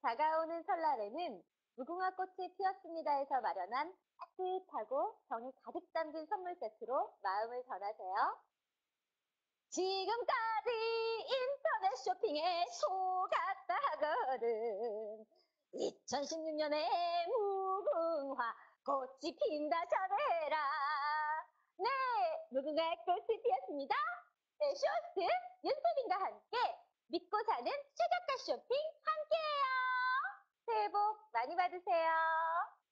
다가오는 설날에는 무궁화 꽃이 피었습니다에서 마련한 따뜻하고 정이 가득 담긴 선물 세트로 마음을 전하세요. 지금까지 인터넷 쇼핑에 속았다거든. 2016년에 무궁화 꽃이 핀다 전해라. 네, 무궁화 꽃이 피었습니다. 네, 쇼스 윤세민과 함께 믿고 사는 최저가 쇼핑 함께해요. 새해 복 많이 받으세요.